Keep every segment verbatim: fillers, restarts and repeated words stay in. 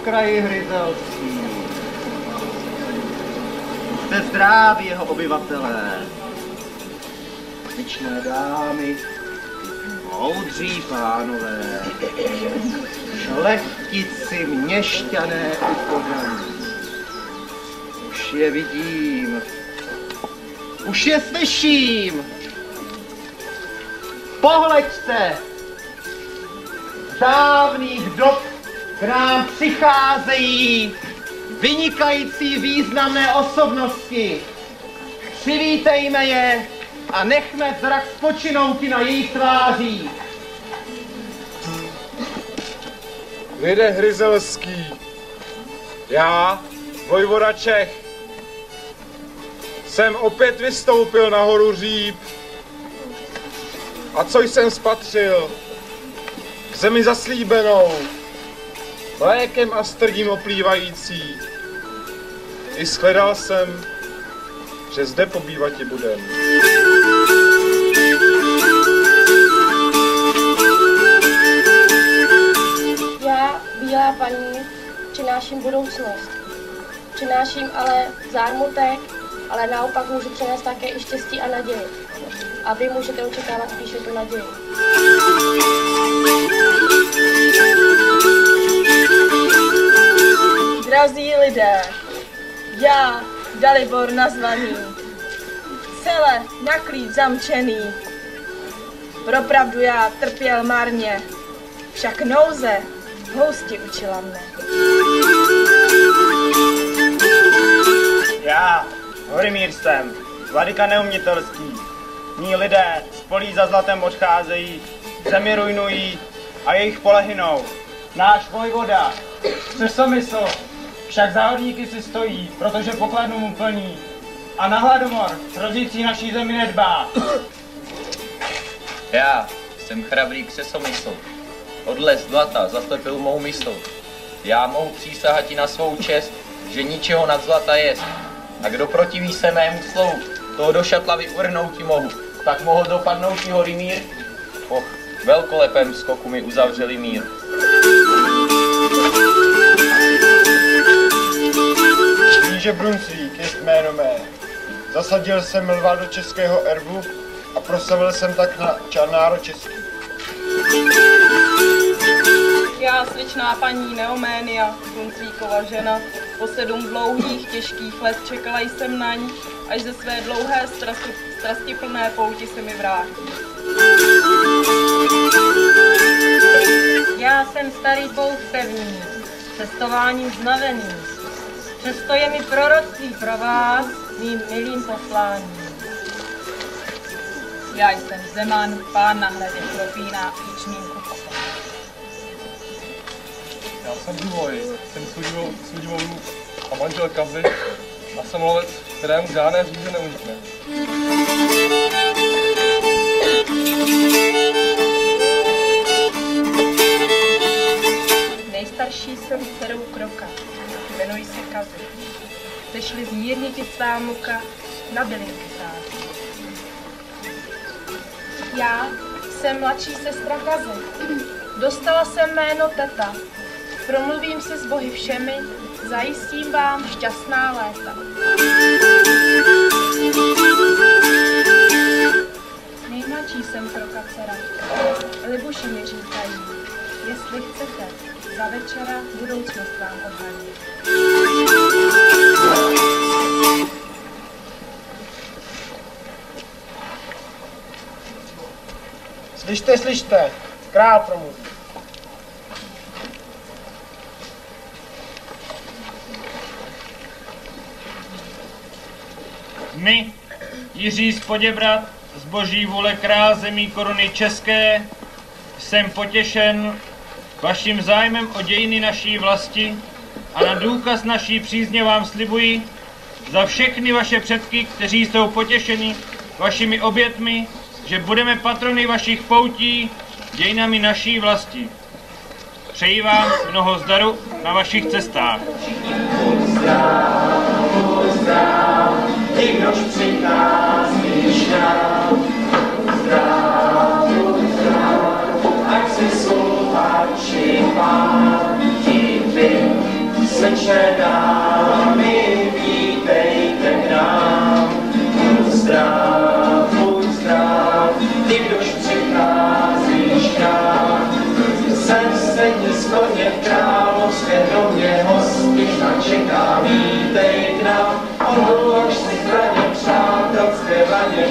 kraji Hryzelský. Jste zdraví, jeho obyvatelé. Ličné dámy, moudří pánové, šlechtici, měšťané i podaní. Už je vidím, už je slyším. Pohleďte, z dávných dob k nám přicházejí vynikající významné osobnosti. Přivítejme je a nechme zrak spočinout na jejich tvářích. Lidé Hryzelský, já, vojvoda Čech, jsem opět vystoupil na horu Říp. A co jsem spatřil? K zemi zaslíbenou, mlékem a strdím oplývající. I shledal jsem, že zde pobývati budem. Já, bílá paní, přináším budoucnost. Přináším ale zármutek, ale naopak můžu přinést také i štěstí a naději. A vy můžete očekávat spíše tu naději. Drazí lidé, já, Dalibor nazvaný, celé na klíč zamčený, propravdu já trpěl marně, však nouze housti učila mne. Já, Horimír jsem, vladyka neumětelský, mí lidé z polí za zlatem odcházejí, zemi rujnují a jejich pole hynou. Náš vojvoda, Křesomysl, však za horníky si stojí, protože pokladnu mu plní a na hladomor hrozící naší zemi nedbá. Já jsem chrabrý Křesomysl, odles zlata zaslepil mou mysl. Já mohu přísahati na svou čest, že ničeho nad zlata jest. A kdo protiví se mému slovu, toho do šatlavy uvrhnouti mohu. Tak mohl dopadnout i Horimír? Och, velkolepém skoku mi uzavřeli mír. Kníže Brunsvík jest jméno mé. Zasadil jsem lva do českého erbu a proslavil jsem tak na národ český. Já, sličná paní Neoménia, Brunsvíkova žena, po sedm dlouhých, těžkých let čekala jsem na ní, až ze své dlouhé strasti, strastiplné pouti se mi vrátí. Já jsem starý poustevník, cestováním znavený. Přesto je mi proroctví pro vás, mým milým posláním. Já jsem Zeman, pán na hradě Kropína, jičným kupcem. Já jsem Důvoj, jsem sudivou, sudivou a manžel Kazy a jsem lovec, kterému žádné zvíře neunikne. Nejstarší jsem dcerou Kroka, jmenuji se Kazy. Sešli zmírniti svá muka, na bylinky sází. Já jsem mladší sestra Kazy. Dostala jsem jméno Teta. Promluvím si s bohy všemi, zajistím vám šťastná léta. Nejmladší jsem Kroka dcera. Libuši mi říkají, jestli chcete, za večera budoucnost vám odhalí. Slyšte, slyšte, král promluví. My, Jiří z Poděbrad, z boží vůle král zemí koruny české, jsem potěšen vaším zájmem o dějiny naší vlasti a na důkaz naší přízně vám slibuji za všechny vaše předky, kteří jsou potěšeni vašimi obětmi, že budeme patrony vašich poutí dějinami naší vlasti. Přeji vám mnoho zdaru na vašich cestách. Pozdrav, pozdrav, někdož přichází šťáv. Pozdrav, pozdrav, ať si sluchači pán, tím vím,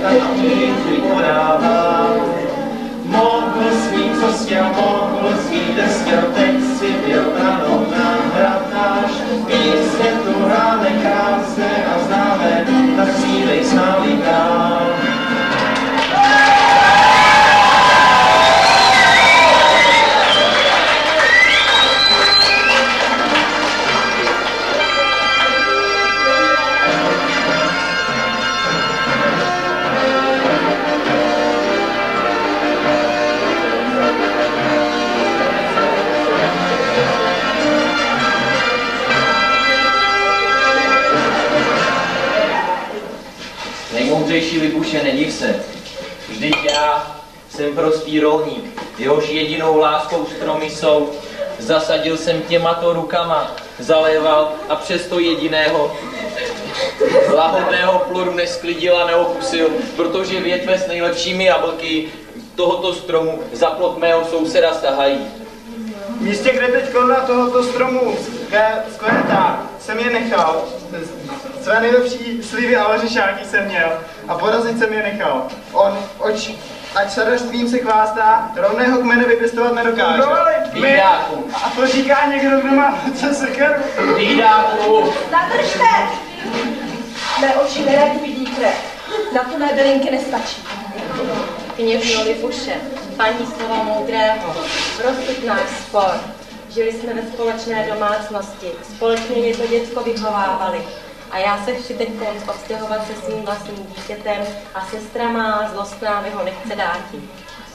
tak ty podává. Mohl svý, co chtěl, mohl svý, kde chtěl, teď si byl ano náhrad náš. Písně tu hráme krásné a známe, tak přívej s námi dál. Nejmoudřejší Libuše, nediv se. Vždyť já jsem prostý rolník, jehož jedinou láskou stromy jsou. Zasadil jsem těmato rukama, zaléval a přesto jediného lahodného plodu nesklidil a neokusil, protože větve s nejlepšími jablky tohoto stromu za plot mého souseda sahají. V místě, kde teď koruna tohoto stromu skvětá, jsem je nechal. Své nejlepší slivy a ořešáky jsem měl a porazit jsem je nechal. On, oč, ať sadařstvím se chvástá, rovného kmene vypěstovat nedokáže. Bídáku. A to říká někdo, kdo má co sekeru. Bídáku. Zadržte! Mé oči neradi vidí krev. Na to mé bylinky nestačí. Kněžno Libuše, paní slova moudrého, rozsud náš spor. Žili jsme ve společné domácnosti, společně mě to děcko vychovávali. A já se chci teď konc odstěhovat se svým vlastním dítětem a sestra má zlostná mi ho nechce dáti.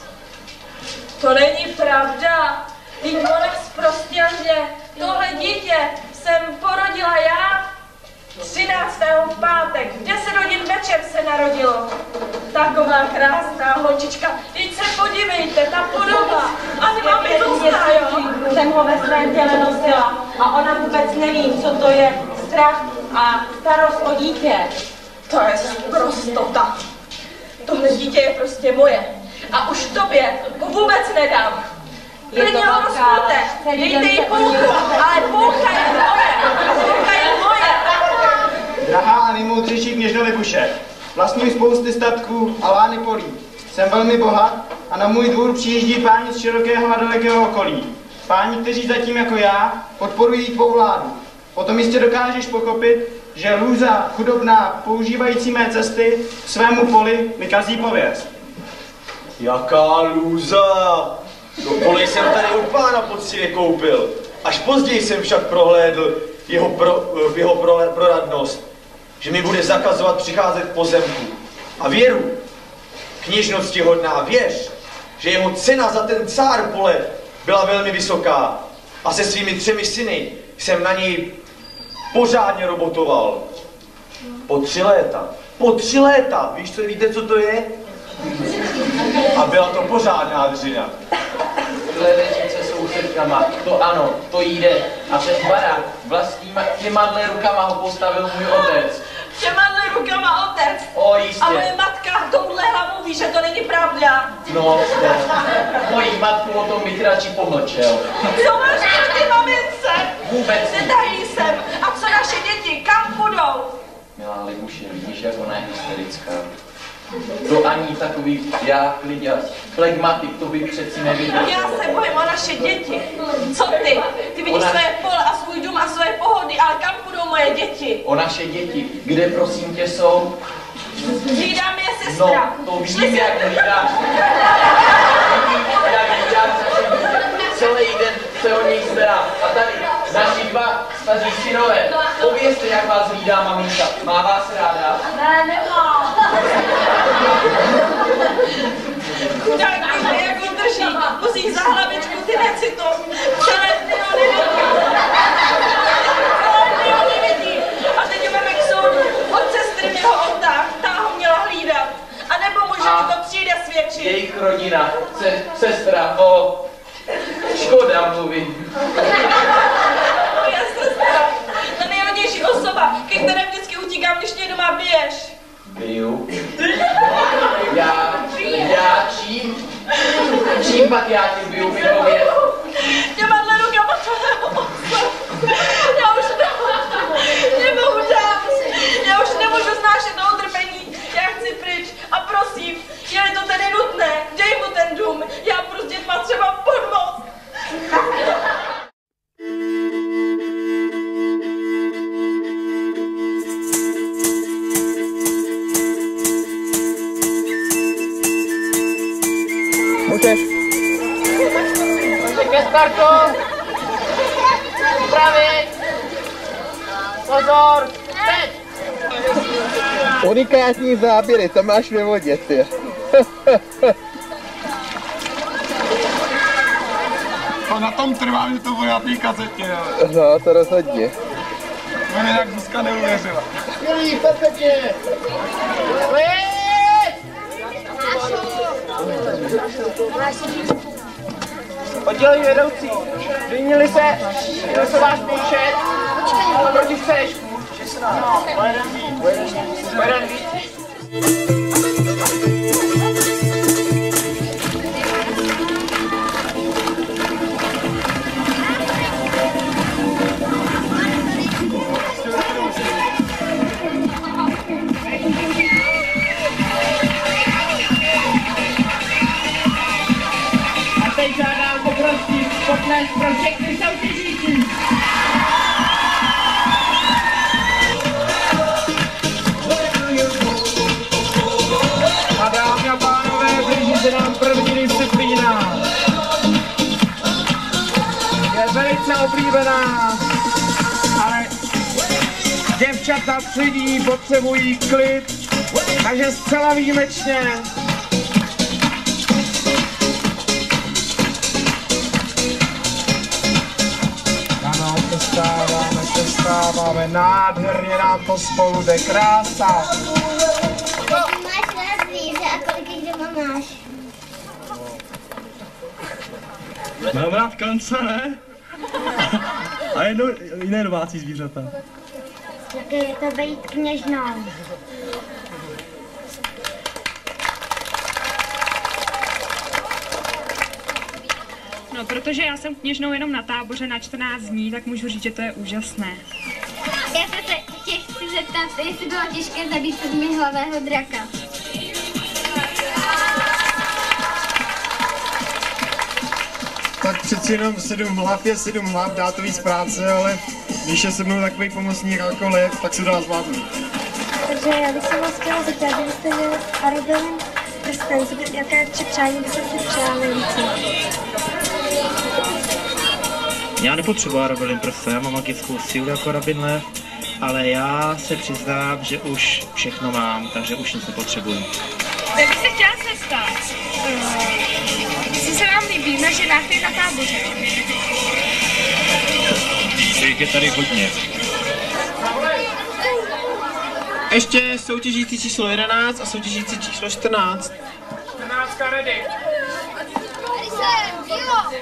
To není pravda. Vždyť ona zprostil, že tohle dítě jsem porodila já. třináctého v pátek, v deset hodin večer se narodilo. Taková krásná holčička. Teď se podívejte, ta podoba. A nemáme to zná, jo? Jsem ho ve svém těle nosila a ona vůbec neví, co to je strach a starost o dítě. To je prostota. Tohle dítě je prostě moje. A už tobě ho vůbec nedám. Klidně ho rozpůjte, dejte jí půlku, ale půlka je moje. Půlka je moje. Drahá a nejmoudřejší kněžno Libuše, vlastním spousty statků a lány polí. Jsem velmi bohat a na můj dvůr přijíždí páni z širokého a dalekého okolí. Páni, kteří zatím jako já podporují tvou vládu. Potom jistě dokážeš pochopit, že lůza chudobná používající mé cesty k svému poli mi kazí pověst. Jaká lůza! To poli jsem tady u pána poctivě koupil. Až později jsem však prohlédl jeho, pro, jeho pro, proradnost, že mi bude zakazovat přicházet k pozemku. A věru, kněžnosti hodná, věř, že jeho cena za ten cár pole byla velmi vysoká a se svými třemi syny jsem na něj pořádně robotoval. Po tři léta. Po tři léta. Víš, co, víte, co to je? A byla to pořádná dřina. Tyhle večnice jsou setkama, to ano, to jde. A ten barák vlastníma těma rukama ho postavil můj otec. Těma rukama otec. O, jistě. A moje matka touhle hlavou ví, že to není pravda. No, no. Mojí matku o tom bych radši pomlčel. Co máš proti mamince? Vůbec nic. Netají jsem. A co naše děti? Kam půjdou? Milá Libuše, vidíš, jak ona je hysterická. To ani takový já, kliděs, flegmatik, to bych přeci neviděl. Já se bojím o naše děti. Co ty? Ty vidíš Ona... své pole a svůj dům a své pohody, ale kam půjdou moje děti? O naše děti, kde prosím tě jsou? Hlídám je sestra. No, to vidím, jak hlídáš. Jak hlídáš naše dítě. Celý den se o něj stará. A tady naši dva staří synové. Povězte, jak vás hlídá maminka. Má vás ráda? Ne, nemá. Chudák, víte, jak on drží. Musí za hlavičku, ty neci to. Celé dny ho nevidí. Celé dny ho nevidí. A teď ho veme k soudu. Od sestry mi ho odtáh. Ta ho měla hlídat. A nebo může mi to přijde svědčit. Jejich rodina, se, sestra, o... Škoda mluvit. Moje sestra. Ta nejrodnější osoba, ke které vždycky utíkám, když mě doma biješ. Biju. Já, já čím? Čím pak já tě biju, vyhovět? Těma dle rukama tvého otce. Já už nemohu dát. Já už nemůžu znášet to utrpení. Já chci pryč a utek. Takže ke startu. Připravit. Pozor. Teď. Unikátní záběry, to máš ve vodě, ty. To na tom trvá, že to bude na té kazetě, ale. No, to rozhodně. Mě jinak Zuzka neuvěřila. Skvělý, perfektně. Oddělení vedoucí, vyměnili se, měli se váš počet, proti střešku. No, jeden víc, jeden víc. A teď žádám obrovský potlesk pro všechny soutěžící. A dámy a pánové, blíží se nám první disciplína. Je velice oblíbená, ale děvčata při ní potřebují klid, takže zcela výjimečně. Ano, přestáváme, přestáváme, nádherně nám to spolu jde, krása. Máš rád zvíře a kolik jich doma máš? Mám rád kanca, ne? A jedno, jiné domácí zvířata. Jaké je to být kněžnou? No, protože já jsem kněžnou jenom na táboře na čtrnáct dní, tak můžu říct, že to je úžasné. Já se tě chci zeptat, jestli bylo těžké zabít sedmihlavého draka. Tak přeci jenom sedm hlav je sedm hlav, dá to víc práce, ale když je se mnou takový pomocník jako lev, tak se dá zvládnout. Takže já bych se vás chtěla zeptat, kdybyste měli Arabelin prsten, jaké tři přání byste si přáli více? Já nepotřebuji Arabelin prsten, já mám magickou sílu jako Rabin Lev, ale já se přiznám, že už všechno mám, takže už nic nepotřebuji. Tak bych se chtěla zeptat, co se vám líbí na ženách na táboře? Je tady hodně. Ještě soutěžící číslo jedenáct a soutěžící číslo čtrnáct. čtrnáctka ready. Tady jsem, jo!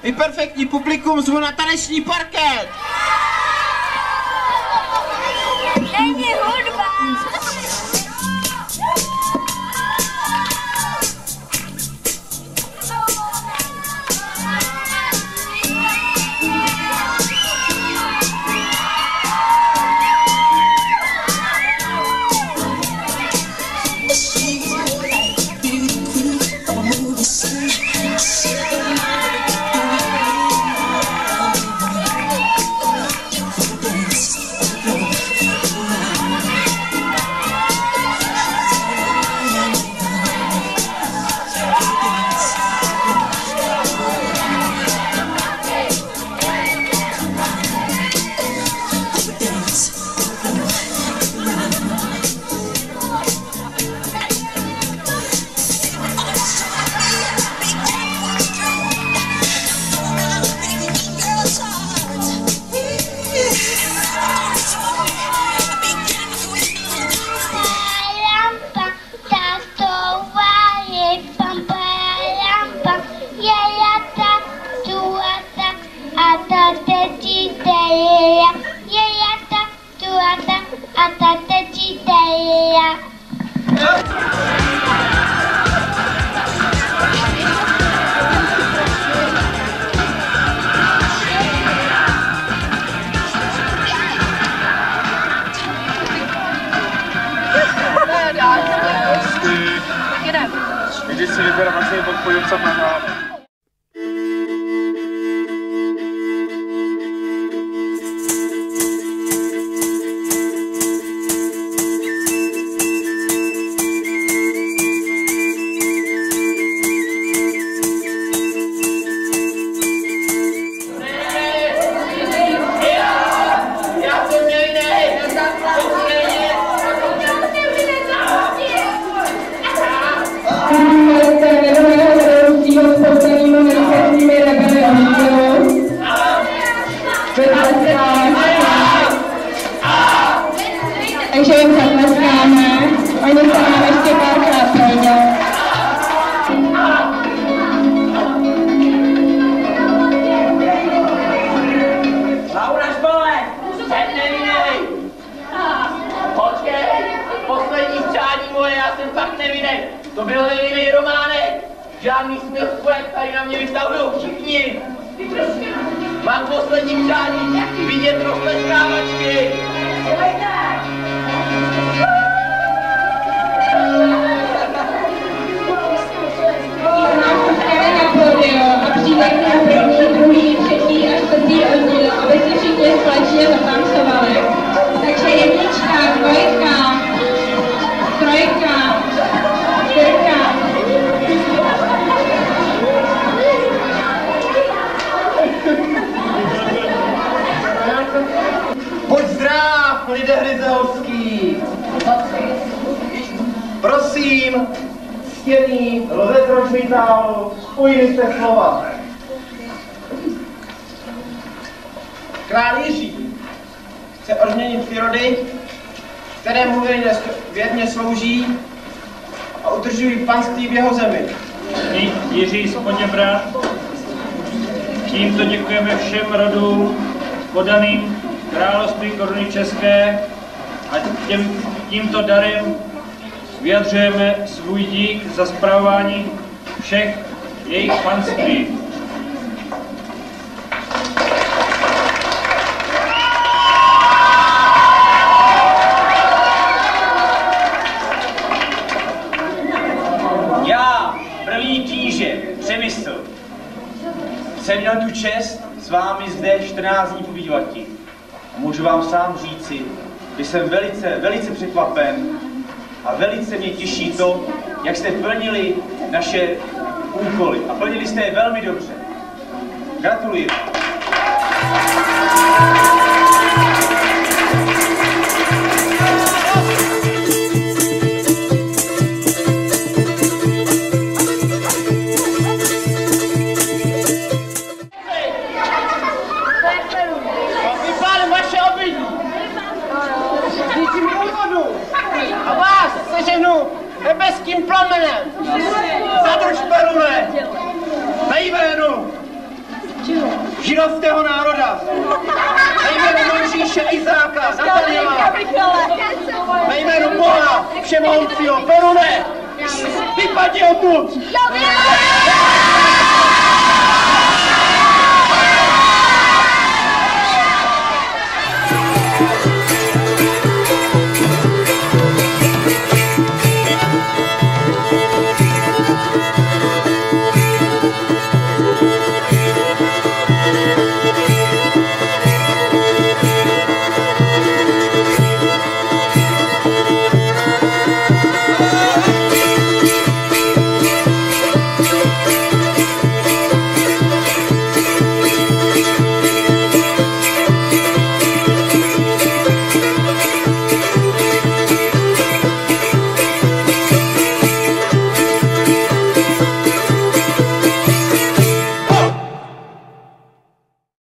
Vy perfektní publikum zvu na taneční parket! Není hudba! Když si vybere vlastně podpojím se na hrále. Takže jim zatleskáme, oni se nám ještě párkrát projdou. Laura Špole, jsem nevinnej. Počkej, poslední přání moje, já jsem fakt nevinnej. To byl nevinnej Románek. Žádný smilstvek tady na mě vystavují všichni. Mám poslední přání, vidět roztleskávačky. A přijďte na první, druhý, třetí a čtvrtý oddíl, aby si všichni společně zatancovali. Takže jednička, dvojka, trojka, čtyřka. Pojď zdrav, lidé hryzelský! Prosím, stěný, rozezročný tálu, spojili jste slova. Král Jiří chce odměnit ty rody, které mu věrně slouží a udržují panství v jeho zemi. Jiří z Poděbrad, tímto děkujeme všem rodům podaným království koruny české a těm, tímto darem vyjadřujeme svůj dík za spravování všech jejich panství. Já, první kníže, Přemysl, jsem měl tu čest s vámi zde čtrnáct dní pobývati. A můžu vám sám říci, že jsem velice, velice překvapen a velice mě těší to, jak jste plnili naše úkoly. A plnili jste je velmi dobře. Gratuluji. Vypálím vaše obydlí. Díky mi úvodu. A vás seženu nebeským plamenem. Zadrž perule. Na jménu židovského národa. Ve jménu Mojžíše, Izáka, Nataniela, ve jménu Boha Všemohoucího, Perune, vypadni odtud!